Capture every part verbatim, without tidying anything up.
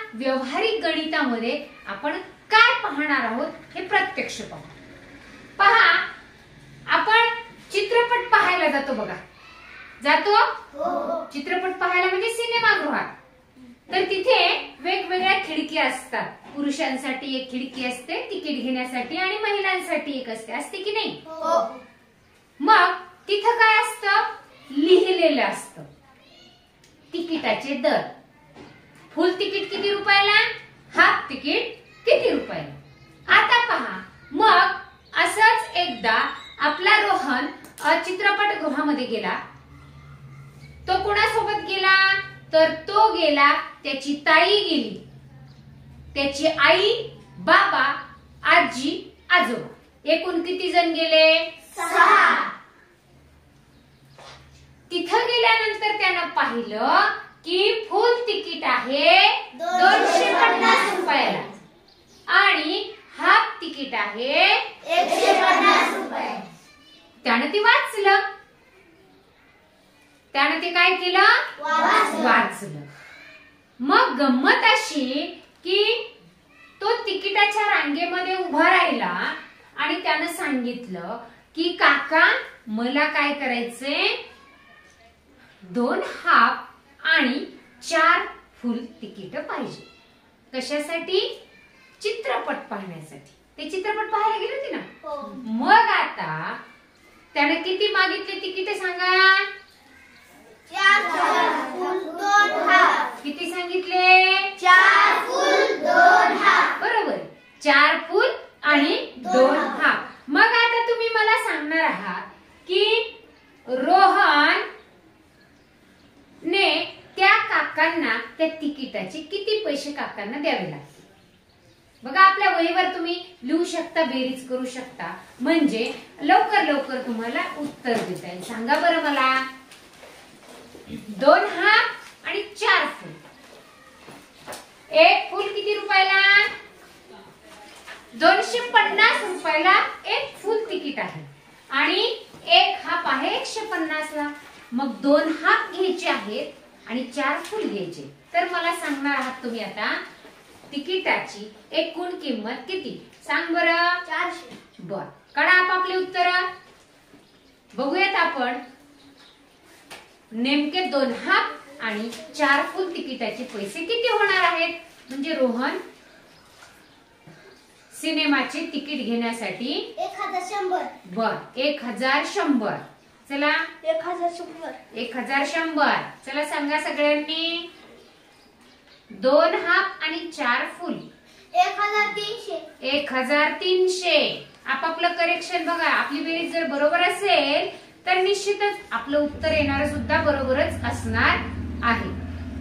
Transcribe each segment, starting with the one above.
व्यवहारिक गणितामध्ये आपण काय पाहणार आहोत हे प्रत्यक्ष पाहू। पहा, आपण चित्रपट पाहायला जातो बघा, जातो हो। चित्रपट पाहायला म्हणजे सिनेमागृहात, तर तिथे वेगवेगळ्या खिडकी असतात। पुरुषांसाठी एक खिडकी असते तिकीट घेण्यासाठी आणि महिलांसाठी एक असते, असते की नाही हो। मग तिथं काय असतं, लिहिलेलं असतं तिकिटाचे दर। फुल तिकीट किती रुपयाला, हाफ तिकीट किती रुपयाला। आता पहा, मग असंच एकदा आपला रोहन चित्रपटगृहामध्ये गेला। तो कोणासोबत गेला, तर तो गेला, त्याची ताई गेली, त्याची आई, बाबा, आजी, आजोबा, एकूण किती जण गेले, सहा। तिथं गेल्यानंतर त्यानं पाहिलं की फुल तिकीट आहे दोनशे पन्नास रुपयाला आणि हाफ तिकीट आहे एकशे पन्नास रुपये। त्यानं ती वाचलं, त्यानं ते काय केलं, वाचलं। मग गंमत अशी की तो तिकिटाच्या रांगेमध्ये उभा राहिला आणि त्यानं सांगितलं की काका मला काय करायचंय, दोन हाफ आणि चार फुल तिकीट पाहिजे। कशासाठी, चित्रपट पाहण्यासाठी। ते चित्रपट पाहायला गेले होते ना। मग आता त्याने किती मागितले तिकीट सांगा, चार फुल दोन हाफ। किती सांगितले, चार फुल दोन हाफ, बरोबर, चार फुल आणि दोन हाफ। मग आता तुम्ही मला सांगणार आहात की रोहन ने त्या काकांना त्या तिकिटाचे किती पैसे काकांना द्यावे लागतील। बघा, आपल्या वहीवर तुम्ही लिहू शकता, बेरीज करू शकता, म्हणजे लवकर लवकर तुम्हाला उत्तर देता येईल। सांगा बरं मला, दोन हाफ आणि चार फुल, एक फुल किती रुपयाला, दोनशे पन्नास रुपयाला एक फुल तिकीट आहे आणि एक हाफ आहे एकशे पन्नास ला। मग दोन हाफ घ्यायचे आहेत आणि चार फुल घ्यायचे, तर मला सांगणार आहात तुम्ही आता तिकिटाची एकूण किंमत किती, सांग बरं, चारशे। बर, काढा आपापले उत्तर, बघूयात आपण नेमके दोन हाफ आणि चार फुल तिकिटाचे पैसे किती होणार आहेत। म्हणजे रोहन सिनेमाचे तिकीट घेण्यासाठी एक हजार शंभर, बर, एक हजार शंभर, चला एक हजार शंभर, एक हजार शंभर, चला सांगा सगळ्यांनी, दोन हाफ आणि चार फुल एक हजार तीनशे, एक हजार तीनशे। आपापलं करेक्शन बघा, आपली बेरीज जर बरोबर असेल तर निश्चितच आपलं उत्तर येणार सुद्धा बरोबरच असणार आहे।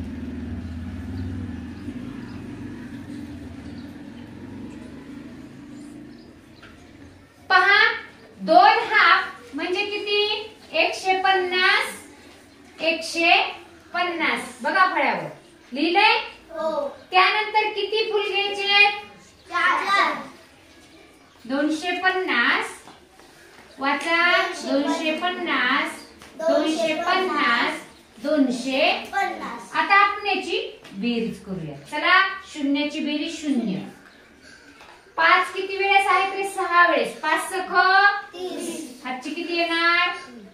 पहा, दोन हाफ म्हणजे किती, एकशे पन्नास, एकशे पन्नास, बघा फळ्यावर लिहिलंय हो। त्यानंतर किती फुल घ्यायचे, चार, दोनशे पन्नास, वाचा, दोनशे पन्नास, दोनशे पन्नास, दोनशे पन्नास। आता आपण याची बेरीज करूया, चला, शून्याची बेरीज शून्य, पाच किती वेळेस आहेत रे, सहा वेळेस, पाच सख तीस, हातची किती येणार,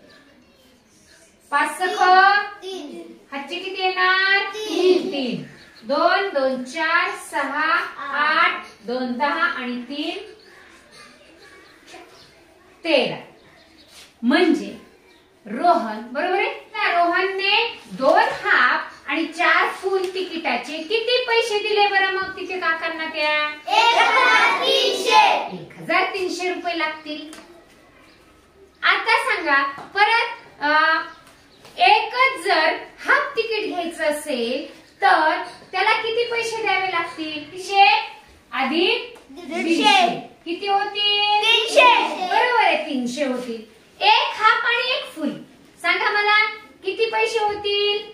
पाच सख तीन, हातची किती येणार, तीन, तीन, दोन, दोन चार, सहा, आठ, दोन दहा आणि तीन तेरा। म्हणजे रोहन, बरोबर आहे ना, रोहनने दोन हाफ आणि चार फुल तिकिटाचे किती पैसे दिले बरं मग तिथे काकांना, त्या एक हजार तीनशे, एक हजार तीनशे रुपये लागतील। आता सांगा परत, एकच जर हाफ तिकीट घ्यायचं असेल तर त्याला किती पैसे द्यावे लागतील, तीनशे अधिक दीडशे, किती होतील, तीनशे, बरोबर आहे, तीनशे होतील। एक हाफ आणि एक फुल, सांगा मला किती पैसे होतील,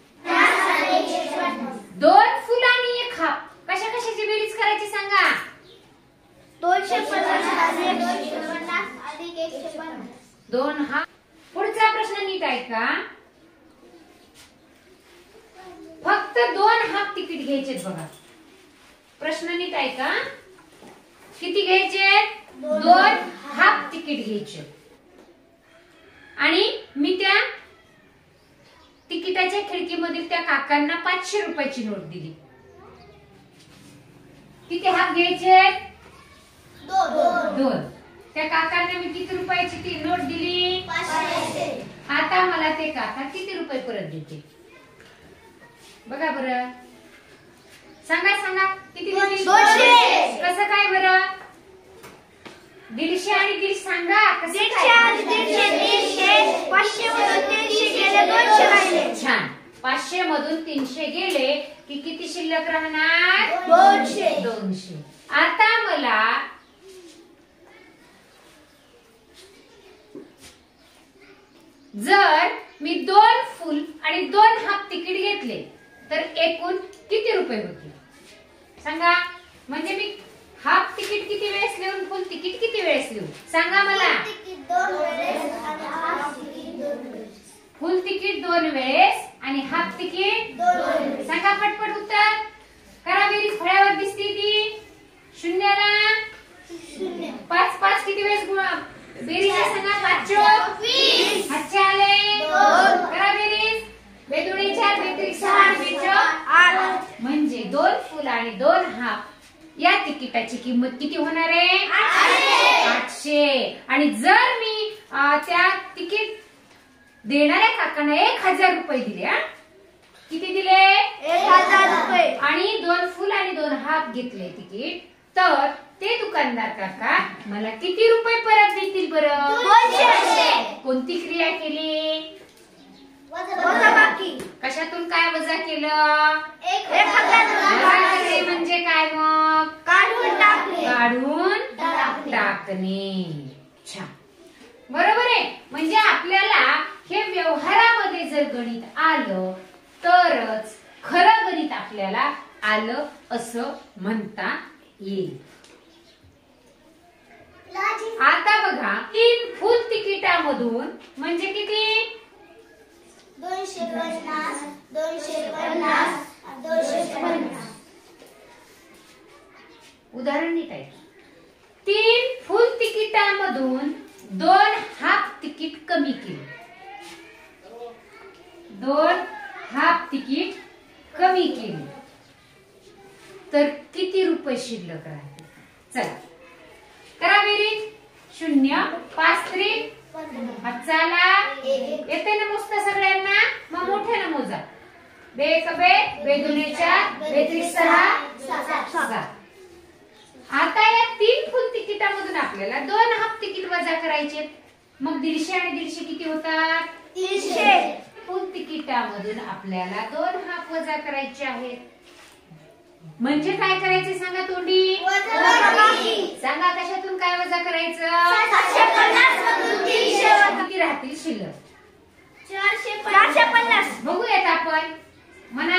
दोन फुल आणि एक हाफ, कशा कशाची बेरीज करायची सांगा, दोनशे पन्नास दोनशे पन्नास अधिक एकशे पन्नास, दोन हाफ। पुढचा प्रश्न नीट ऐका, फक्त दोन हाफ तिकीट घ्यायचे बघा, प्रश्न नीट ऐका. किती घ्यायचे? दोन हाफ तिकीट घ्यायचे. आणि मी त्या तिकिटाच्या खिडकीमधील त्या काकांना पाचशे रुपयाची नोट दिली. किती हाफ घ्यायचे? दोन. त्या काकांना मी किती रुपयाची ती नोट दिली? आता मला ते काका किती रुपये परत देते? बघा बरं, सांगा सांगा किती देतील? कसं काय बरं? दीडशे आणि दीडशे सांगा. कसं काय? छान. पाचशे मधून तीनशे गेले की किती शिल्लक राहणार? दोनशे. दोनशे. आता मला जर मी दोन फुल आणि दोन हाफ तिकीट घेतले तर एकूण किती रुपये होतील? सांगा. म्हणजे मी हाफ तिकीट किती वेळेस लिहून फुल तिकीट किती वेळेस लिहू? सांगा मला. फुल तिकीट दोन वेळेस आणि हाफ तिकीट सांगा पटपट उत्तर करा. बेरीज फळ्यावर दिसते ती शून्याला पाच पाच किती वेळेस बेरीज सांगा. पाच चोक हातचे आले करा बेरीज. बेदोडी चार बेत्री सहा बेचो आठ. म्हणजे दोन फुल आणि दोन हाफ या तिकिटाची किंमत किती होणार आहे? आठशे. आणि जर मी त्या तिकीट देणाऱ्या काकांना एक हजार रुपये दिले. किती दिले? एक हजार रुपये. आणि दोन फुल आणि दोन हाफ घेतले तिकीट तर ते दुकानदार काका मला किती रुपये परत देतील बरं? कोणती क्रिया केली? वजाबाकी. कशातून काय वजा केलं? एक हजार. वजा म्हणजे काय मग? काढून टाकले. काढून टाकणे. छान. बरोबर आहे. म्हणजे आपल्याला हे व्यवहारामध्ये जर गणित आलं तरच खरं गणित आपल्याला आलं असं म्हणता येईल. आता बघा, तीन फुल तिकिटामधून म्हणजे किती? दोनशे पन्नास. दोनशे पन्नास. दोनशे पन्नास. उदाहरण नीट आहे. तीन फुल तिकिटामधून दोन हाफ तिकीट कमी केले. दोन हाफ तिकीट कमी केले तर किती रुपये शिल्लक राहते? चला करा बेरीज. शून्य पाच त्रिक हातचाला येते ना मोजता सगळ्यांना? मग मोठ्यानं मोजा. बे कबे बेदुने चार बेत्रिक सहा सात. आता या तीन फुल तिकिटामधून आपल्याला दोन हाफ तिकीट वजा करायचे. मग दीडशे आणि दीडशे किती होतात? तीनशे. फुल तिकिटामधून आपल्याला दोन हाफ वजा करायचे आहेत. म्हणजे काय करायचे सांगा तोंडी? सांगा कशातून काय वजा करायचं? सातशे पन्नास मधून तीनशे. किती राहतील शिल्लक? चारशे पन्नास. बघूयात आपण. म्हणा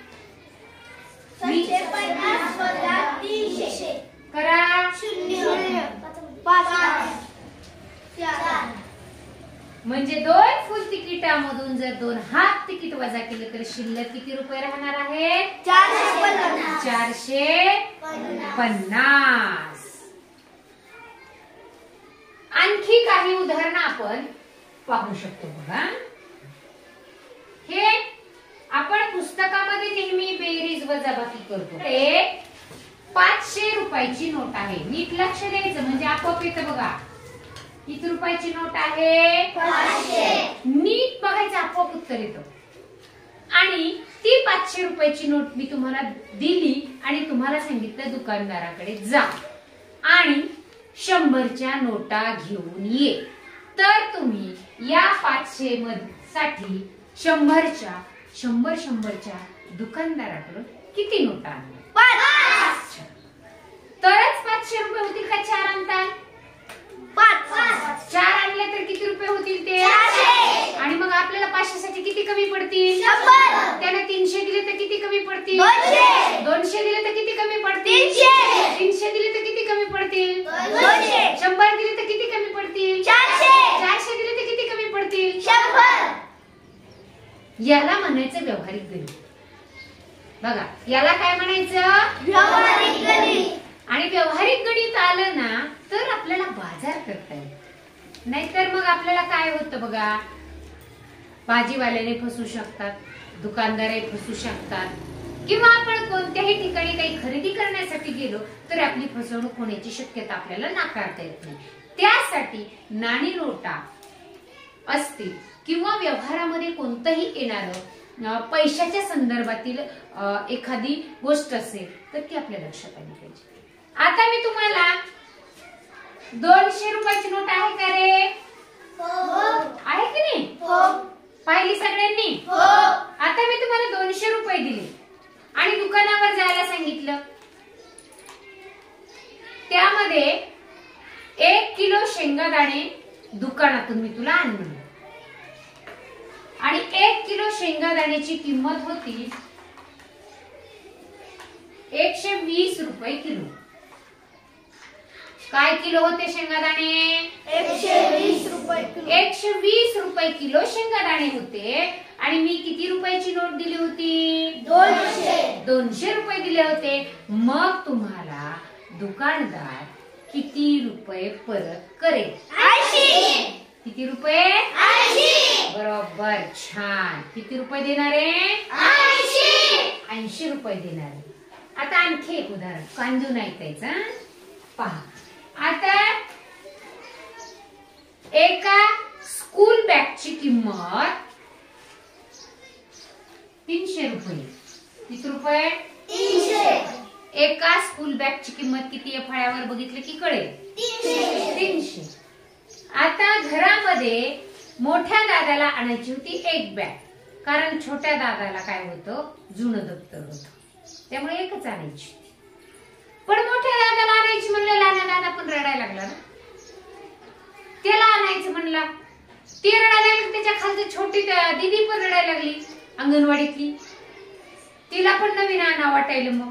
सातशे पन्नास वजा तीनशे करा. शून्य पाच चार. म्हणजे दोन फुल तिकिटामधून जर दोन हाफ तिकीट वजा केले तर शिल्लक किती रुपये राहणार आहे? चारशे पन्नास. चारशे पन्नास. आणखी काही उदाहरणं आपण पाहू शकतो. बघा, हे आपण पुस्तकामध्ये नेहमी बेरीज वजाबाकी करतो. एक पाचशे रुपयाची नोट आहे. नीट लक्ष द्यायचं म्हणजे आपोआप येतं. बघा किती रुपयाची नोट आहे? पाचशे. नीट बघायचं आपोआप उत्तर येतं. आणि ती पाचशे रुपयाची नोट मी तुम्हाला दिली आणि तुम्हाला सांगितलं दुकानदाराकडे जा आणि शंभरच्या नोटा घेऊन ये. तर तुम्ही या पाचशे साठी शंभरच्या शंभर शंभरच्या दुकानदाराकडून किती नोटा आणल्या? तरच पाचशे रुपये होतील का चार आणताल? पाच. चार आणले तर किती रुपये होतील ते? आणि मग आपल्याला पाचशे साठी किती कमी पडतील? त्याला तीनशे दिले तर किती कमी पडतील? दोनशे दिले तर किती कमी पडतील? तीनशे दिले तर किती कमी पडतील? शंभर दिले तर किती कमी पडतील? चारशे दिले तर किती कमी पडतील? याला म्हणायचं व्यवहारिक गणित. बघा याला काय म्हणायचं? व्यावहारिक गणित. आणि व्यावहारिक गणित आलं ना तर आपल्याला बाजार करता येईल. नाहीतर मग आपल्याला काय होतं बघा, भाजीवाल्याने फसू शकतात, दुकानदारही फसू शकतात, किंवा आपण कोणत्याही ठिकाणी काही खरेदी करण्यासाठी गेलो तर आपली फसवणूक होण्याची शक्यता आपल्याला नाकारता येत नाही. त्यासाठी नाणी नोटा असतील किंवा व्यवहारामध्ये कोणतंही येणारं पैशाच्या संदर्भातील एखादी गोष्ट असेल तर ती आपल्या लक्षात आली पाहिजे. आता मी तुम्हाला दोनशे रुपयाची नोट आहे का रे? आहे की नाही? पाहिली सगळ्यांनी? आता मी तुम्हाला दोनशे रुपये दिले आणि दुकानावर जायला सांगितलं. त्यामध्ये एक किलो शेंगादाणे दुकानातून मी तुला आणले आणि एक किलो शेंगादाण्याची किंमत होती एकशे वीस रुपये किलो. काय किलो होते शेंगादाणे? एकशे वीस रुपये किलो. एकशे वीस रुपये किलो शेंगादाणे होते आणि मी किती रुपयाची नोट दिली होती? दोनशे. दोनशे रुपये दिले होते. मग तुम्हाला दुकानदार किती रुपये परत करेल? ऐंशी. किती रुपये? ऐंशी. बरोबर, छान. किती रुपये देणार आहे? ऐंशी. ऐंशी रुपये देणार आहे. आता आणखी एक उदाहरण कांदून ऐकायचं पहा. आता एका स्कूल बॅगची किंमत तीनशे रुपये. किती रुपये? तीनशे. एका स्कूल बॅगची किंमत किती आहे फळ्यावर बघितलं की कळेल. तीनशे. तीनशे. आता घरामध्ये मोठ्या दादाला आणायची होती एक बॅग, कारण छोट्या दादाला काय होतं, जुनं दप्तर होतं, त्यामुळे एकच आणायची. पण मोठ्या दादाला आणायची म्हणलं, लहान दादा पण रडायला लागला ना, त्याला आणायचं म्हणला, ती रडायला लागली. त्याच्या खालची छोटी दीदी पण रडायला लागली अंगणवाडीतली, तिला पण नवीन आणा वाटायला. मग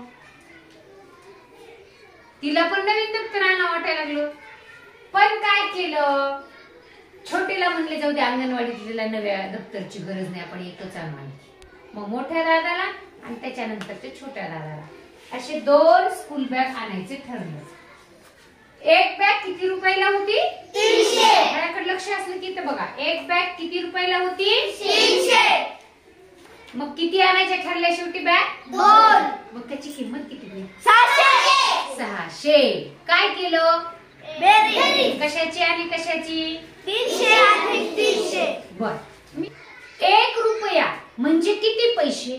तिला पण नवीन दप्तर आणा वाटायला लागलं. पण काय केलं, छोटीला म्हणले जाऊ दे, अंगणवाडीतल्या नव्या दप्तरची गरज नाही, आपण एकच आणू. मग मोठ्या दादाला आणि त्याच्यानंतर ते छोट्या दादाला असे दोन स्कूल बॅग आणायचे ठरलं. एक बॅग किती रुपयाला होती? तीनशे. माझ्याकडे लक्ष असलं की तर बघा, एक बॅग किती रुपयाला होती? तीनशे. मग किती आणायचे ठरल्या शेवटी बॅग? दोन. मग त्याची किंमत किती होईल? सहाशे. सहाशे. काय केलं? बेरीज. कशाची आणि कशाची? तीनशे आणि तीनशे. बर. एक रुपया म्हणजे किती पैसे?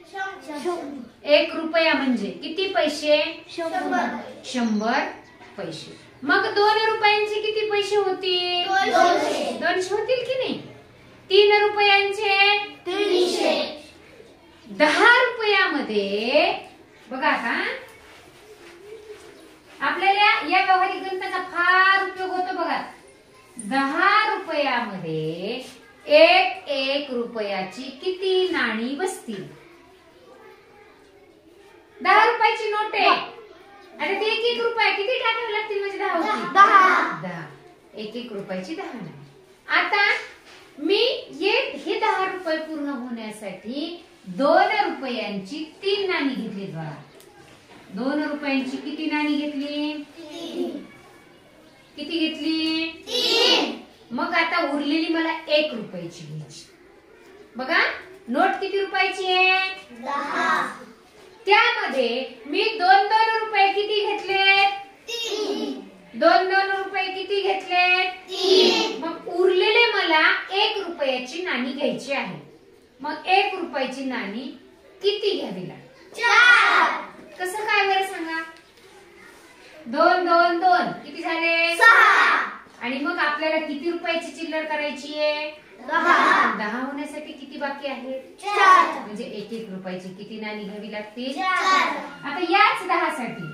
एक रुपया म्हणजे किती पैसे? शंभर. शंभर पैसे. मग दोन रुपयांचे किती पैसे होतील? दोनशे. दोनशे होतील की नाही? तीन रुपयांचे? तीनशे. दहा रुपयामध्ये बघा, आता आपल्याला या व्यावहारिक गणिताचा फार उपयोग होतो बघा. दहा रुपयामध्ये एक एक रुपयाची किती नाणी बसतील? दहा रुपयाची नोट आहे आणि ते एक एक रुपया किती टाकावे लागतील? म्हणजे दहा होतील. दहा. दहा. एक एक रुपयाची दहा नाणी. आता मी हे दहा रुपये पूर्ण होण्यासाठी दोन रुपयांची तीन नाणी घेतली. बघा, दोन रुपयांची किती नाणी घेतली? किती घेतली? तीन. मग आता उरलेली मला एक रुपयाची घ्यायची. बघा, नोट किती रुपयाची आहे? दहा. त्यामध्ये मी दोन दोन रुपये किती घेतले? तीन. दोन दोन रुपये किती घेतले? तीन. मग उरलेले मला एक रुपयाची नाणी घ्यायची आहे. मग एक रुपयाची नाणी किती घ्यावी लागेल? चार. कसं काय बरं सांगा? दोन दोन दोन किती झाले? सहा. आणि मग आपल्याला किती रुपयाची चिल्लर करायची आहे? दहा. दहा होण्यासाठी किती बाकी आहे? चार. म्हणजे एक एक रुपयाची किती नाणी घ्यावी लागतील? चार. आता याच दहासाठी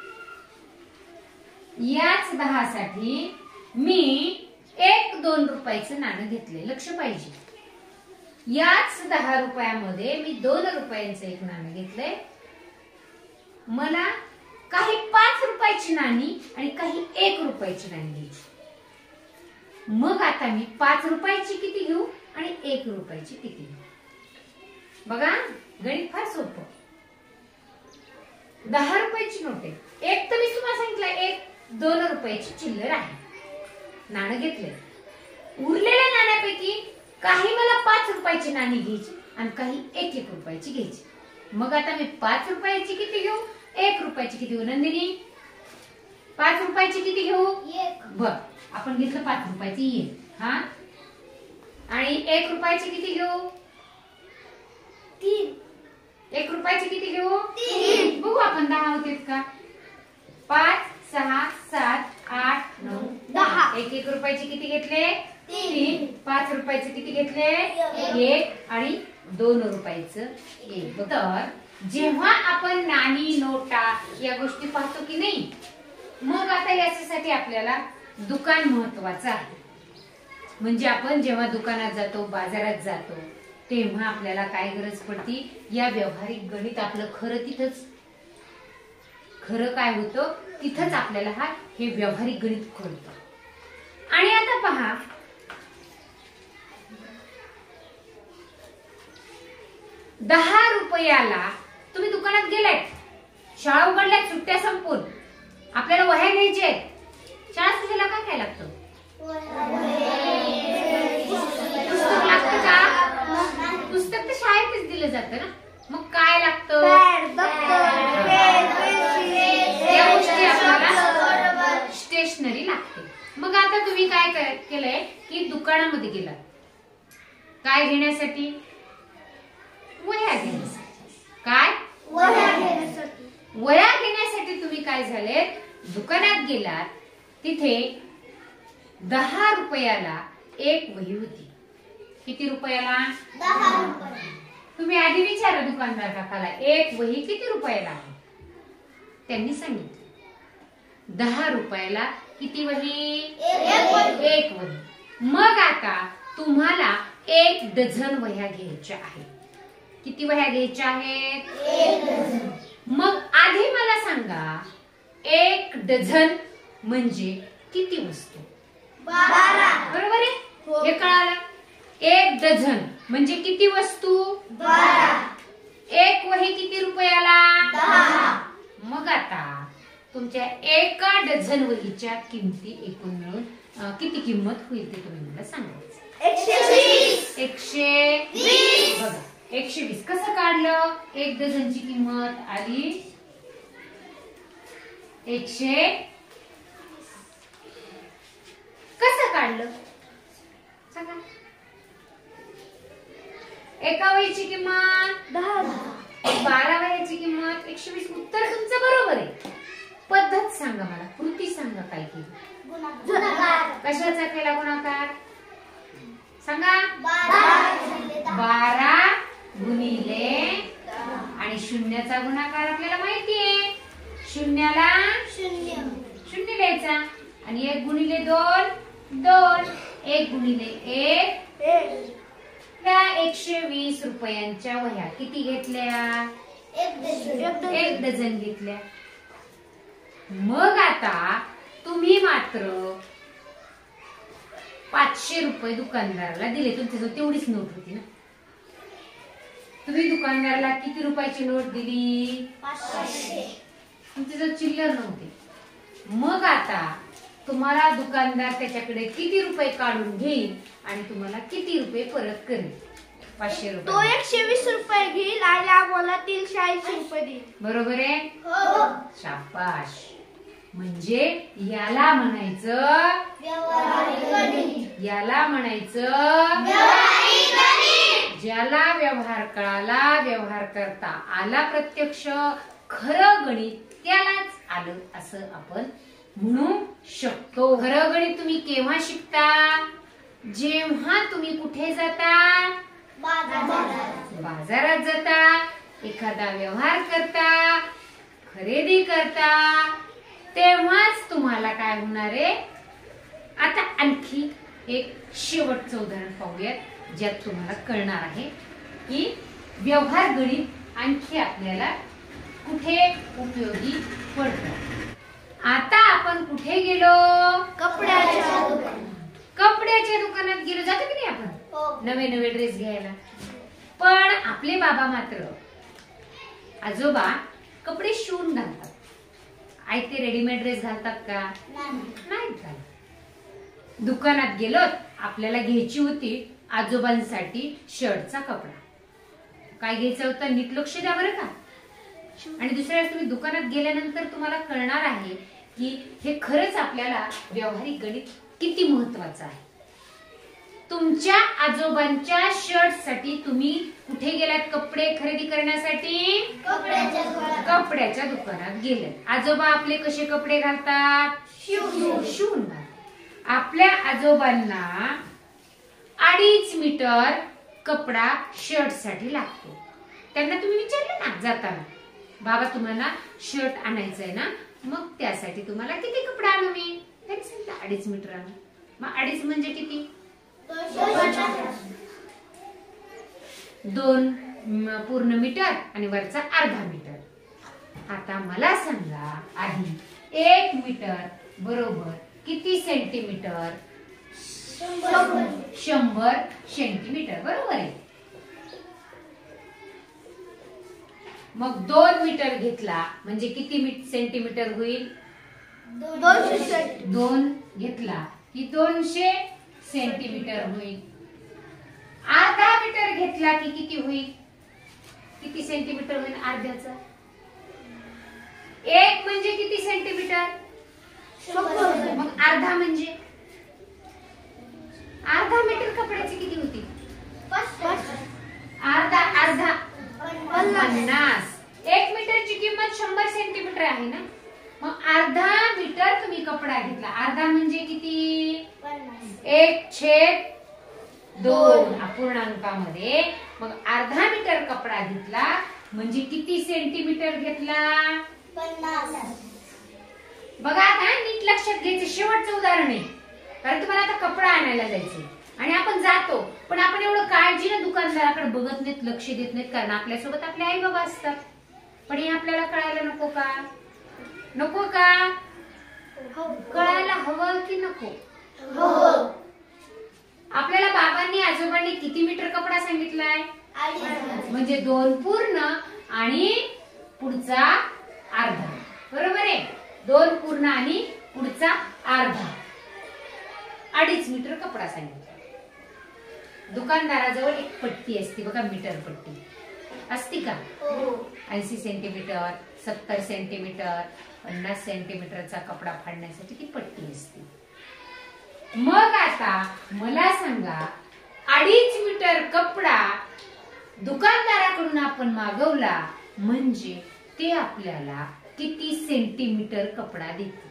याच दहासाठी मी एक दोन रुपयाचं नाणं घेतले. लक्ष पाहिजे, याच दहा रुपयामध्ये मी दोन रुपयांचं एक नाणं घेतलंय. मला काही पाच रुपयाची नाणी आणि काही एक रुपयाची नाणी घ्यायची. मग आता मी पाच रुपयाची किती घेऊ आणि एक रुपयाची किती घेऊ? बघा, गणित फार सोपं. दहा रुपयाची नोट आहे. एक तर मी तुम्हाला सांगितलं एक दोन रुपयाची चिल्लर आहे. नाणं घेतलंय. उरलेल्या नाण्यापैकी काही मला पाच रुपयाची नाणी घ्यायची आणि काही एक एक रुपयाची घ्यायची. मग आता मी पाच रुपयाची किती घेऊ, एक रुपयाची किती घेऊ? नंदिनी पाच रुपयाची किती घेऊ? एक. बर, आपण घेतलं पाच रुपयाची एक. हा, आणि एक रुपयाची किती घेऊ? तीन. एक रुपयाची किती घेऊ? तीन. बघू आपण दहा होते का? पाच सहा सात आठ नऊ दहा. एक एक रुपयाची किती घेतले? तीन. पाच रुपयाचे किती घेतले? एक. एक. आणि दोन रुपयाचं एक. तर जेव्हा आपण नाणी नोटा या गोष्टी पाहतो की नाही, मग आता याच्यासाठी आपल्याला दुकान महत्वाचं आहे. म्हणजे आपण जेव्हा दुकानात जातो, बाजारात जातो, तेव्हा आपल्याला काय गरज पडती? या व्यावहारिक गणित आपलं खरं तिथंच खरं काय होतं तिथंच आपल्याला हा हे व्यावहारिक गणित कळतं. आणि आता पहा, दहा रुपयाला तुम्ही दुकानात गेलाय, शाळा उघडल्यात, सुट्ट्या संपून आपल्याला वह्या घ्यायच्या आहेत. शाळा सुट्टीला काय काय लागतं? पुस्तक लागतं का? पुस्तक तर शाळेतच दिलं जातं ना. मग काय लागतं? या गोष्टी आपल्याला स्टेशनरी लागते. मग आता तुम्ही काय केलंय की दुकानामध्ये गेलात, काय घेण्यासाठी? वह्या घेण्यासाठी. काय? वह्या घेण्यासाठी तुम्ही काय झाले, दुकानात गेलात. तिथे दहा रुपयाला एक वही होती. किती रुपयाला? दहा रुपये. तुम्ही आधी विचारा दुकानदार काकाला, एक वही किती रुपयाला आहे? त्यांनी सांगितलं दहा रुपयाला किती वही? एक वही. मग आता तुम्हाला एक डझन वह्या घ्यायच्या आहेत. किती वह्या घ्यायच्या आहेत? मग आधी मला सांगा, एक डझन म्हणजे किती वस्तू? बारा. बरोबर आहे, हे कळालं. एक डझन म्हणजे किती वस्तू? बारा. एक वही किती रुपयाला? दहा. मग आता तुमच्या एका डझन वहीच्या किमती एकूण मिळून किती किंमत होईल ते तुम्ही मला सांगायचं. एकशे वीस. एकशे वीस. बघा, एकशे वीस कसं काढलं? एक डझनची किंमत आली एकशे. कसं काढलं सांगा? एका वहीची किंमत दहा. बारा वह्याची किंमत एकशे वीस. उत्तर तुमचं बरोबर आहे. पद्धत सांगा मला, कृती सांगा काय केली? गुणाकार. कशाचा केला गुणाकार? सांगा. बारा. बारा गुणिले आणि शून्याचा गुणाकार आपल्याला माहितीये. शून्याला शून्य. शून्य लिहायचा आणि एक गुणिले दोन दोन. एक गुणिले एक एक. त्या एकशे वीस रुपयांच्या वह्या किती घेतल्या? एक डझन. एक डझन घेतल्या. मग आता तुम्ही मात्र पाचशे रुपये दुकानदाराला दिले. तुमच्याजवळ तेवढीच नोट होती ना. तुम्ही दुकानदाराला किती रुपयाची नोट दिली? पाचशे. तुमच्याजवळ चिल्लर नव्हती. मग आता तुम्हाला दुकानदार त्याच्याकडे किती रुपये काढून घेईल आणि तुम्हाला किती रुपये परत करेल? पाचशे तो रुपये. एकशे वीस रुपये घेईल आणि आम्हाला तीनशे ऐंशी रुपये देईल. बरोबर आहे. हो. शाबाश. म्हणजे याला म्हणायचं व्यावहारिक गणित. याला म्हणायचं व्यावहारिक गणित. ज्याला व्यवहार कळाला, व्यवहार करता आला, प्रत्यक्ष खरं गणित त्यालाच आलं असं आपण म्हणू शकतो. खरं गणित तुम्ही केव्हा शिकता? जेव्हा तुम्ही कुठे जाता? बाजारात. बाजारात जाता, एखादा व्यवहार करता, खरेदी करता, तेव्हाच तुम्हाला काय होणार आहे. आता आणखी एक शेवटचं उदाहरण पाहूयात, ज्यात तुम्हाला कळणार आहे की व्यवहार गणित आणखी आपल्याला कुठे उपयोगी पडतं. आता आपण कुठे गेलो? कपड्याच्या दुकानात. कपड्याच्या दुकानात गेलो. जातो की नाही आपण हो. नवे नवे ड्रेस घ्यायला. पण आपले बाबा मात्र आजोबा कपडे शिवून घालतात. आई ते रेडीमेड ड्रेस घालतात का? नाही घालत. दुकानात गेलोत, आपल्याला घ्यायची होती आजोबांसाठी शर्टचा कपडा. काय घ्यायचं होतं नीट लक्ष द्या बरं का. आणि दुसऱ्या वेळेस तुम्ही दुकानात गेल्यानंतर तुम्हाला कळणार आहे की हे खरंच आपल्याला व्यावहारिक गणित किती महत्वाचं आहे. तुमच्या आजोबांच्या शर्ट साठी तुम्ही कुठे गेलात कपडे खरेदी करण्यासाठी? कपड्याच्या दुकानात गेले. आजोबा आपले कसे कपडे घालतात? शिवून घालतात. आपल्या आजोबांना अडीच मीटर कपडा शर्ट साठी लागतो. त्यांना तुम्ही विचारले ना जाताना, बाबा तुम्हाला शर्ट आणायचंय ना, मग त्यासाठी तुम्हाला किती कपडा आणू मी? त्यांनी सांगितलं अडीच मीटर आणू. मग अडीच म्हणजे किती? दोन पूर्ण मीटर आणि वरचा अर्धा मीटर. आता मला सांगा आधी, एक मीटर बरोबर किती सेंटीमीटर? शंभर सेंटीमीटर बरोबर आहे. मग दोन मीटर घेतला म्हणजे किती सेंटीमीटर होईल? दोन घेतला की दोनशे सेंटीमीटर होईल. अर्धा मीटर घेतला की किती होईल? किती सेंटीमीटर होईल अर्ध्याचा? एक म्हणजे किती सेंटीमीटर? मग अर्धा म्हणजे अर्धा मीटर कपड्याची किती होती? अर्धा अर्धा पन्नास. एक मीटरची किंमत शंभर सेंटीमीटर आहे ना, मग अर्धा मीटर तुम्ही कपडा घेतला. अर्धा म्हणजे किती? एक छेद दोन अपूर्णांकामध्ये. मग अर्धा मीटर कपडा घेतला म्हणजे किती सेंटीमीटर घेतला? बघा आता नीट लक्षात घ्यायचं. शेवटचं उदाहरण आहे, कारण तुम्हाला आता कपडा आणायला जायचंय आणि आपण जातो, पण आपण एवढं काळजीने दुकानदाराकडे बघत नाहीत, लक्ष देत नाहीत, कारण आपल्यासोबत आपले आई बाबा असतात. पण हे आपल्याला कळायला नको का? नको का? कळायला हवं की नको? आपल्याला बाबांनी आजोबांनी किती मीटर कपडा सांगितलाय? म्हणजे दोन पूर्ण आणि पुढचा अर्धा. बरोबर आहे. दोन पूर्ण आणि पुढचा अर्धा. अडीच मीटर कपडा सांगितला. दुकानदाराजवळ एक पट्टी असते बघा, मीटर पट्टी असती का? ऐंशी सेंटीमीटर, सत्तर सेंटीमीटर, पन्नास सेंटीमीटरचा कपडा फाडण्यासाठी ती पट्टी असते. मग आता मला सांगा, अडीच मीटर कपडा दुकानदाराकडून आपण मागवला म्हणजे ते आपल्याला किती सेंटीमीटर कपडा देते?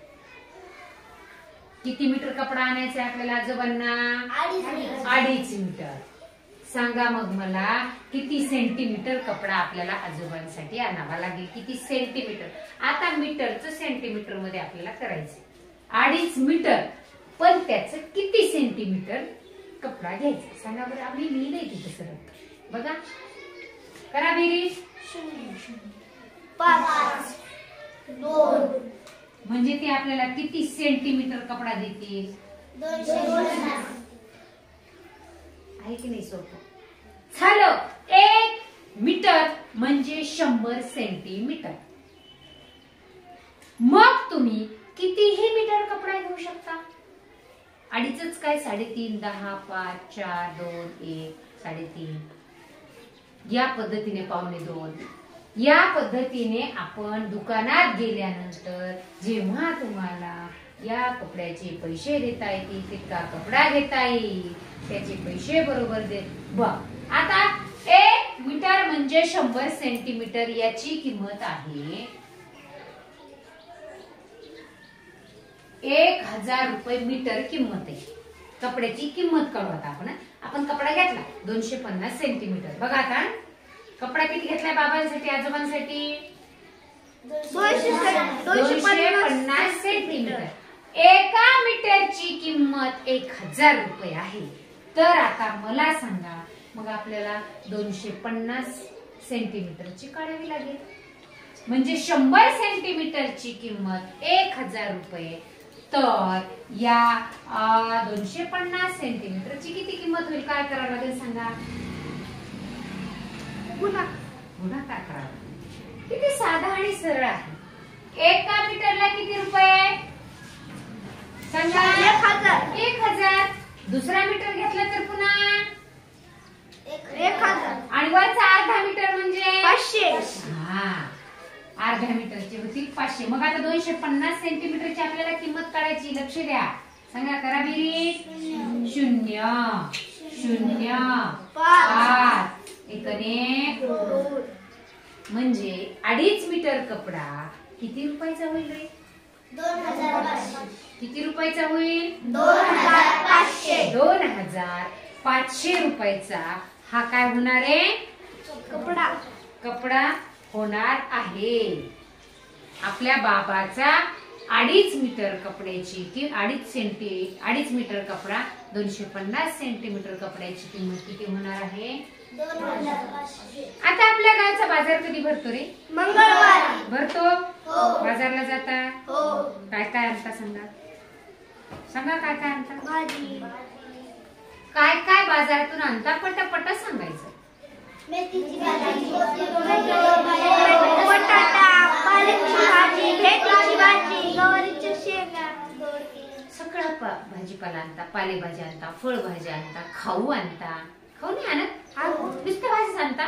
किती मीटर कपडा आणायचा आपल्याला आजोबांना? अडीच मीटर. सांगा मग मला, किती सेंटीमीटर कपडा आपल्याला आजोबांसाठी आणावा लागेल? किती सेंटीमीटर? आता मीटरचं सेंटीमीटर मध्ये आपल्याला करायचं. अडीच मीटर, पण त्याच किती सेंटीमीटर कपडा घ्यायचा सांगा बरं. आम्ही लिहिलंय तिथे सरळ बघा, करा बेरीज. पाच दोन म्हणजे ते आपल्याला किती सेंटीमीटर कपडा देतील? आहे की नाही सोपं? झालं. एक मीटर म्हणजे शंभर सेंटीमीटर. मग तुम्ही कितीही मीटर कपडा घेऊ शकता. अडीचच काय, साडेतीन, दहा, पाच, चार, दोन, एक, साडेतीन, या पद्धतीने पावणे दोन. या पद्धतीने आपण दुकानात गेल्यानंतर जेव्हा तुम्हाला या कपड्याचे पैसे देता येतील, तितका कपडा घेता येईल, त्याचे पैसे बरोबर दे. बघ आता एक मीटर म्हणजे शंभर सेंटीमीटर, याची किंमत आहे एक हजार रुपये मीटर किंमत आहे. कपड्याची किंमत काढू आता आपण. आपण कपडा घेतला दोनशे पन्नास सेंटीमीटर. बघा आता कपडा किती घेतलाय बाबांसाठी आजोबांसाठी? दोनशे पन्नास सेंटीमीटर. एका मीटरची किंमत एक हजार रुपये आहे. तर आता मला सांगा, मग आपल्याला दोनशे पन्नास सेंटीमीटरची काढावी लागेल. म्हणजे शंभर सेंटीमीटरची किंमत एक हजार रुपये. तर या दोनशे पन्नास सेंटीमीटरची किती किंमत होईल? काय करावं लागेल सांगा? गुणाकार करावा. किती साधा आणि सरळ आहे. एका मीटरला किती रुपये सांगा? एक हजार. एक हजार. दुसरा मीटर घेतला तर पुन्हा एक हजार. आणि वरचा अर्धा मीटर म्हणजे पाचशे. हा, अर्ध्या मीटरचे होतील पाचशे. मग आता दोनशे पन्नास सेंटीमीटरची आपल्याला किंमत काढायची. लक्ष द्या. सांगा करा बेरीज. शून्य शून्य पाच एकने म्हणजे अडीच मीटर कपडा किती रुपयाचा होईल रे? दोन हजार पाचशे. किती रुपयाचा होईल? दोन हजार पाचशे. दोन हजार पाचशे रुपयाचा हा काय होणार आहे? कपडा. कपडा होणार आहे. आपल्या बाबाचा अडीच मीटर कपड्याची कि अडीच सेंटी अडीच मीटर कपडा दोनशे पन्नास सेंटीमीटर कपड्याची किंमत किती होणार आहे? दोन हजार पाचशे. आता आपल्या गावचा बाजार कधी भरतो रे? मंगळवारी. भरतो. हो. बाजारला जाता. हो. काय काय आणता सांगा? सांगा काय काय आणता? भाजी. काय काय बाजारातून आणता पटापट सांगायचं. मेथीची भाजी. बटाटा. पालकची भाजी. भेंडीची भाजी. गवारीच्या शेंगा. सगळं भाजीपाला आणता. पालेभाज्या आणता. फळभाज्या आणता. खाऊ आणता. खाऊ नाही आणत? नुसतं भाजीच आणता.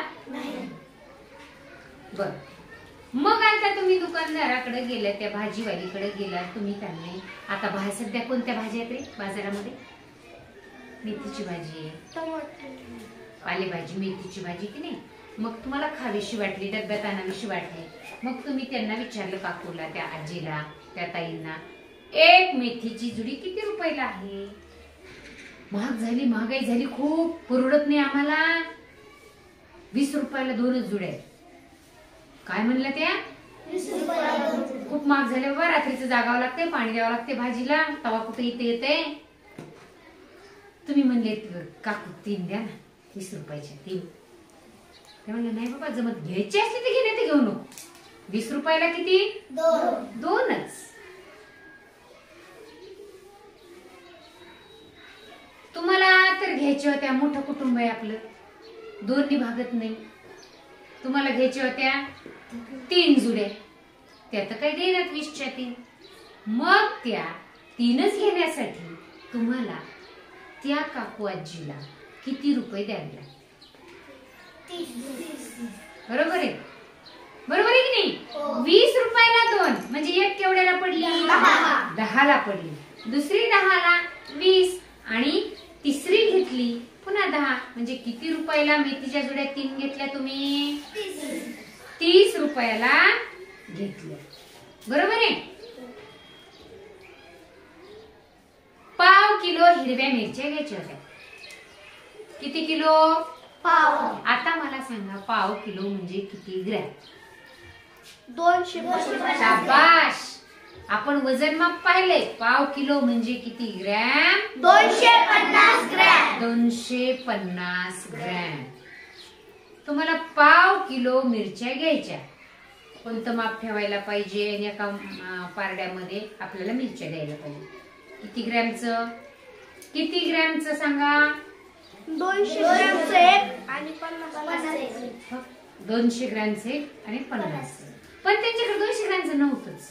बर. मग आता तुम्ही दुकानदाराकडे गेल्या, त्या भाजीवालीकडे गेला तुम्ही. त्यांनी आता भाज्या सध्या कोणत्या भाज्या आहेत रे बाजारामध्ये? मेथीची भाजी, पालेभाजी, मेथीची भाजी की नाही. मग तुम्हाला खावीशी वाटली, डब्यात आणावीशी वाटली. मग तुम्ही त्यांना विचारलं, काकूला, त्या आजीला, त्या ताईंना, एक मेथीची जुडी किती रुपयाला आहे? महाग झाली, महागाई झाली खूप, परवडत नाही आम्हाला. वीस रुपयाला दोनच जुड्या. काय म्हणलं त्या? खूप महाग झाले बाबा, रात्रीचं जागावं लागते, पाणी द्यावं लागते भाजीला, तवा कुठे इथे येते. तुम्ही म्हणले काकू तीन द्या ना, वीस रुपयाच्या तीन. ते म्हणले नाही बाबा, जमत घ्यायची असली तर घे, नाही तर घेऊ नको. वीस रुपयाला किती? दोन. दोनच. तुम्हाला तर घ्यायच्या होत्या, मोठं कुटुंब आहे आपलं, दोन्ही भागत नाही. तुम्हाला घ्यायच्या होत्या तीन जुड्या, त्या तर काही देण्यात वीसच्या तीन. मग त्या तीनच घेण्यासाठी तुम्हाला त्या काकू आजीला किती रुपये द्यावे लागले? बरोबर आहे, बरोबर आहे की नाही? वीस रुपयाला दोन म्हणजे एक केवढ्याला पडली? दहाला पडली. दुसरी दहाला, वीस, आणि तिसरी घेतली पुन्हा दहा, म्हणजे किती रुपयाला मेथीच्या जुड्या तीन घेतल्या तुम्ही? तीस रुपयाला घेतल्या. बरोबर आहे. पाव किलो हिरव्या मिरच्या घ्यायच्या होत्या. किती किलो? पाव. आता मला सांगा, पाव किलो म्हणजे किती ग्रॅम? दोनशे. शाबाश. आपण वजन माप पाहिले. पाव किलो म्हणजे किती ग्रॅम? दोनशे पन्नास ग्रॅम. दोनशे पन्नास ग्रॅम. तुम्हाला पाव किलो मिरच्या घ्यायच्या. कोणतं माप ठेवायला पाहिजे? आणि एका पारड्यामध्ये आपल्याला मिरच्या द्यायला पाहिजे. किती ग्रॅमचं? किती ग्रॅमचं सांगा? दोनशे ग्रॅमचं एक आणि पन्नास. दोनशे ग्रॅमचं एक आणि पन्नास. पण त्यांच्याकडे दोनशे ग्रॅमचं नव्हतंच.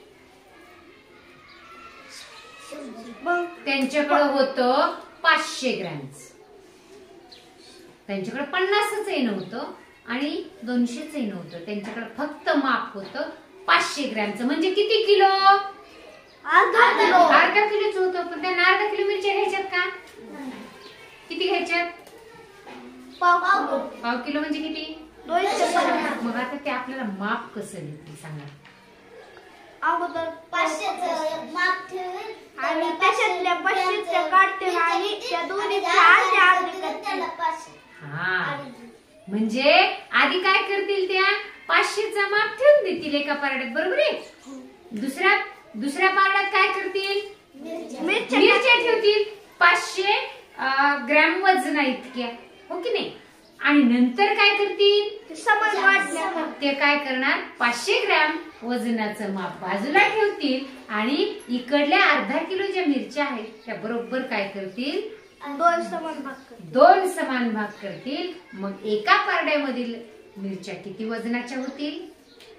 त्यांच्याकडे होतं पाचशे ग्रॅमच. त्यांच्याकडे पन्नासच नव्हतं आणि दोनशेच नव्हतं. त्यांच्याकडे फक्त माप होतं पाचशे ग्रॅमचं. म्हणजे किती किलो? अर्धा किलो. अर्धा किलोच होतं. पण त्यांना अर्धा किलो मिरच्या घ्यायच्यात का? किती घ्यायच्यात? पाव. पाव किलो म्हणजे किती? दोनशे पन्नास. मग आता ते आपल्याला माप कसं देतील सांगा? अगोदर पाचशेचं माप ठेवेल आणि त्याच्यातल्या पाचशेच्या काढते आणि त्या दोन्हीच्या अर्धे अर्धे करते. हा, म्हणजे आधी काय करतील? त्या पाचशेचा माप ठेवून देतील एका पारड्यात. बरोबर आहे. दुसऱ्या दुसऱ्या पारड्यात काय करतील? मिरच्या ठेवतील पाचशे ग्रॅम वजन इतक्या, हो की नाही? आणि नंतर काय करतील? समान वाटल्या. ते काय करणार? पाचशे ग्रॅम वजनाचं माप बाजूला ठेवतील आणि इकडल्या अर्धा किलो ज्या मिरच्या आहेत त्या बरोबर काय करतील? दोन समान भाग करतील. दोन समान भाग करतील. मग एका पारड्यामधील मिरच्या किती वजनाच्या होतील?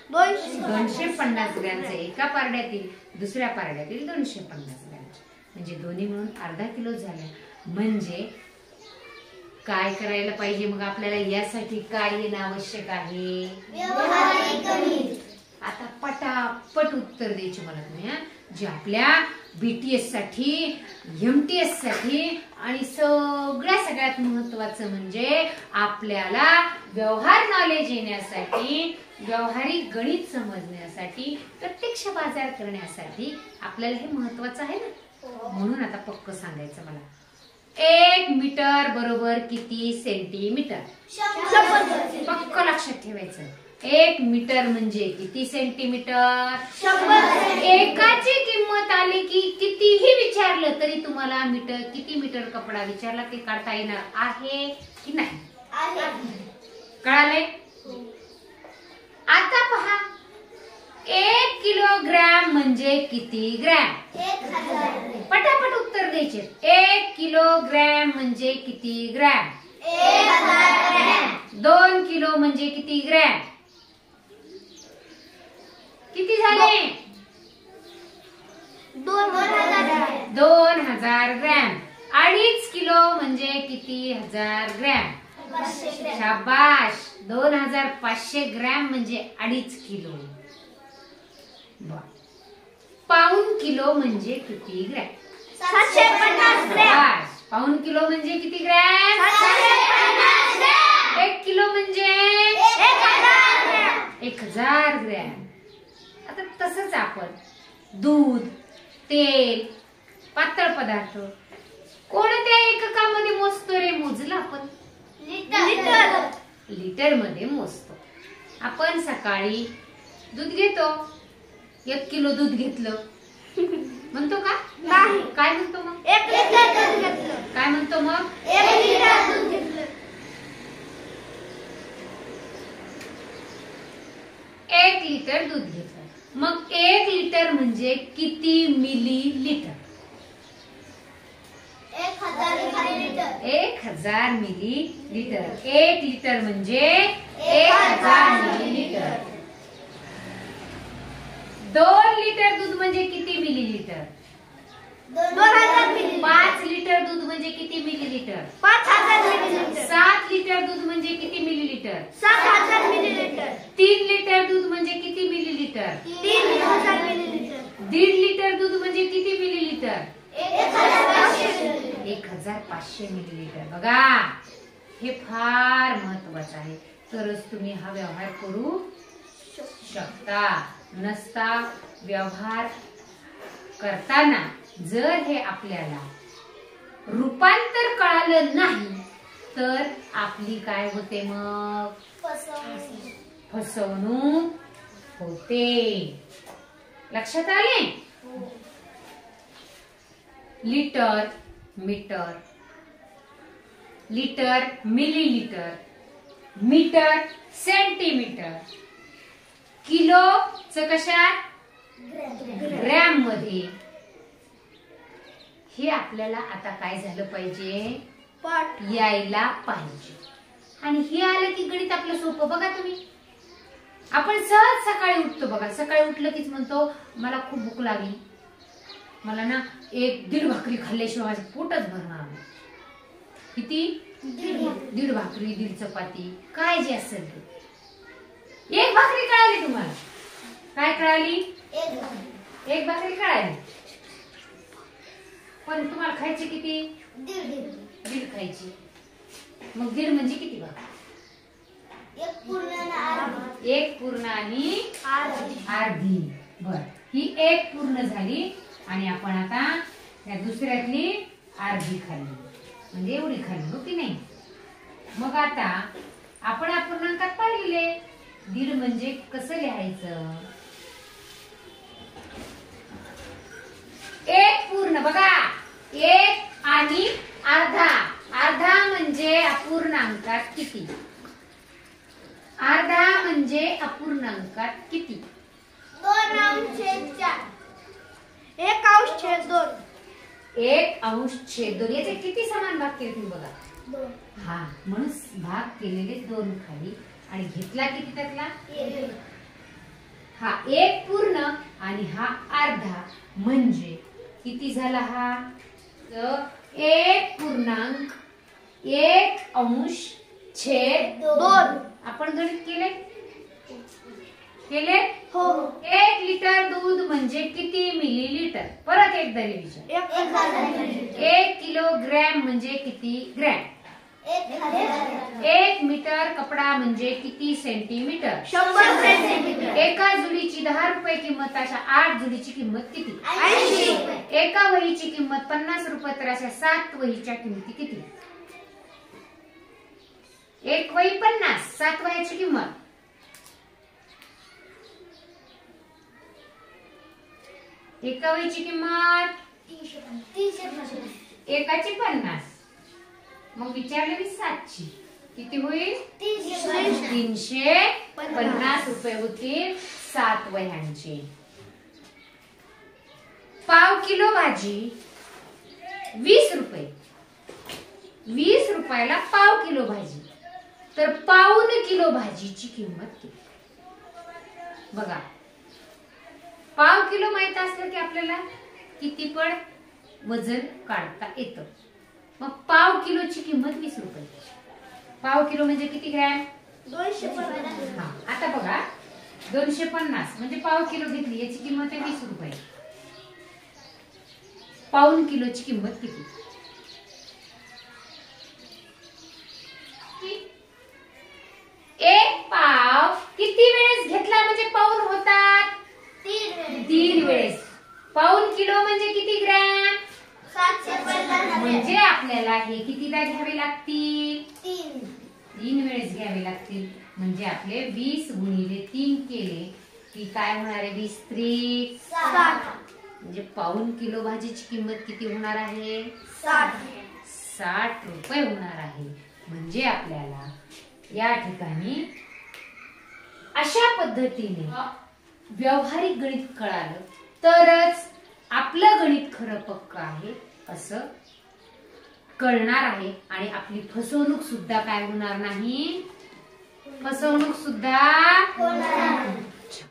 दोनशे पन्नास ग्रॅमचं एका पारड्यातील दुसऱ्या पारड्यातील दोनशे पन्नास ग्रॅम म्हणजे दोन्ही मिळून अर्धा किलो झाल्या. म्हणजे काय करायला पाहिजे मग आपल्याला यासाठी काय येणं आवश्यक आहे. आता पटापट उत्तर द्यायचे मला तुम्ही हा जे आपल्या बीटीएस साठी एमटीएस साठी आणि सगळ्या सगळ्यात महत्वाचं म्हणजे आपल्याला व्यवहार नॉलेज येण्यासाठी व्यवहारिक गणित समजण्यासाठी प्रत्यक्ष बाजार करण्यासाठी आपल्याला हे महत्वाचं आहे ना. म्हणून आता पक्क सांगायचं मला एक मीटर बरोबर किती सेंटीमीटर पक्क लक्षात ठेवायचं. एक मीटर म्हणजे किती सेंटीमीटर. एकाची किंमत आली की कितीही विचारलं तरी तुम्हाला मीटर किती मीटर कपडा विचारला ते काढता येणार आहे की नाही. कळाले. आता पहा एक किलोग्रॅम म्हणजे किती ग्रॅम. पटापट उत्तर द्यायचे. एक किलोग्रॅम म्हणजे किती ग्रॅम. दोन किलो म्हणजे किती ग्रॅम. किती झाले. दोन हजार ग्रॅम. अडीच किलो म्हणजे किती हजार ग्रॅम. शाबाश. दोन हजार पाचशे ग्रॅम म्हणजे अडीच किलो. पाऊण किलो म्हणजे किती ग्रॅम. सातशे पन्नास ग्रॅम. पाऊण किलो म्हणजे किती ग्रॅम. एक किलो म्हणजे एक हजार ग्रॅम. आता तसंच आपण दूध तेल पातळ पदार्थ कोणत्या एककामध्ये मोजतो रे. मोजलं आपण लिटर लिटर मध्ये मोजतो. आपण सकाळी दूध घेतो. एक किलो दूध घेतलं म्हणतो का. नाही. काय म्हणतो मग. एक लिटर दूध घेतलं. काय म्हणतो मग. एक लिटर दूध घेतलं. एक लिटर दूध घेतलं. मग एक लिटर म्हणजे किती मिली लिटर. एक हजार लिटर. एक हजार मिली लिटर. एक लिटर म्हणजे एक हजार मिली लिटर. दोन लिटर दूध म्हणजे किती मिली लिटर. दोन हजार मिली. पाच लिटर दूध म्हणजे किती मिली लिटर. पाच हजार मिली लिटर. सात लिटर दूध म्हणजे किती मिली लिटर. सात हजार मिली लिटर. तीन लिटर दूध म्हणजे किती मिली लिटर. तीन हजार मिली लिटर. दीड लिटर दूध म्हणजे किती मिली लिटर. एक हजार पाचशे. एक हजार पाचशे मिली लिटर. बघा हे फार महत्वाचं आहे. तरच तुम्ही हा व्यवहार करू शकता. नसता व्यवहार करताना जर हे आपल्याला रूपांतर कळालं नाही तर आपली काय होते मग फसवणूक होते. लक्षात आले. Litre metre litre millilitre metre centimetre kilo च कशात ग्रॅम मध्ये. हे आपल्याला आता काय झालं पाहिजे पाठ यायला पाहिजे. आणि हे आलं की गणित आपलं सोपं. बघा तुम्ही आपण सहज सकाळी उठतो. बघा सकाळी उठलं कीच म्हणतो मला खूप भूक लागली. मला ना एक दीड भाकरी खाल्ल्याशिवाय माझं पोटच भरणार नाही. किती दीड भाकरी दीड चपाती काय जे असेल ते. एक भाकरी कळाली तुम्हाला. काय कळाली. एक भाकरी कळाली. पण तुम्हाला खायची किती दीड खायची. मग दीड म्हणजे किती भाकरी. एक पूर्ण आणि अर्धी. बर ही एक पूर्ण झाली आणि आपण आता या दुसऱ्यातली अर्धी खाल्ली म्हणजे एवढी खाल्ली हो की नाही. मग आता आपण अपूर्णांकात पाहिले दीड म्हणजे कसं लिहायचं. एक पूर्ण बघा एक आणि अर्धा. अर्धा म्हणजे अपूर्णांकात किती. अर्धा म्हणजे अपूर्णांकात किती. दोन अंश छेद चार. एक अंश छेद दोन. एक अंश छेद दोन. याचे किती समान भाग केले तुम्ही बघा. दोन. हा म्हणून भाग केलेले दोन खाली आणि घेतला किती त्यातला हा एक पूर्ण आणि हा अर्धा म्हणजे किती झाला हा तर एक पूर्णांक एक अंश छेद दोन. आपण गणित केले केले हो. एक लिटर दूध म्हणजे किती मिलीलिटर परत एकदा रिव्हिजन एक किलोग्रॅम म्हणजे किती ग्रॅम एक मीटर कपडा म्हणजे किती सेंटीमीटर शंभर सेंटीमीटर. एका जुडीची दहा रुपये किंमत अशा आठ जुडीची किंमत किती ऐंशी. एका वहीची किंमत पन्नास रुपये तर अशा सात वहीच्या किमती किती एक वही पन्नास सात वह्याची किंमत एका वहीची किंमत एकाची पन्नास मग विचारले मी सातची किती होईल तीनशे पन्नास रुपये होतील सात वह्यांचे. पाव किलो भाजी वीस रुपये वीस रुपयाला पाव किलो भाजी तर पाऊन किलो भाजीची किंमत किती बघा. पाव किलो माहित असलं की आपल्याला किती पण वजन काढता येतं. मग पाव किलोची किंमत वीस रुपये. पाव किलो म्हणजे किती ग्रॅम दोनशे पन्नास. हा आता बघा दोनशे पन्नास म्हणजे पाव किलो घेतली याची किंमत आहे वीस रुपये. पाऊन किलोची किंमत किती एक पाव किती वेळेस घेतला म्हणजे पाऊन होतात तीन वेळेस. पाऊन किलो म्हणजे किती ग्रॅम सातशे पन्नास. म्हणजे आपल्याला हे कितीदा घ्यावे लागतील तीन. तीन वेळेस घ्यावे लागतील. म्हणजे आपले वीस गुणिले तीन केले की काय होणार आहे वीस त्रिक साठ. म्हणजे पाऊन किलो भाजीची किंमत किती होणार आहे साठ. साठ रुपये होणार आहे. म्हणजे आपल्याला या ठिकाणी अशा पद्धतीने व्यावहारिक गणित कळालं तरच आपलं गणित खरं पक्क आहे असं कळणार आहे आणि आपली फसवणूक सुद्धा काय होणार नाही फसवणूक सुद्धा होणार.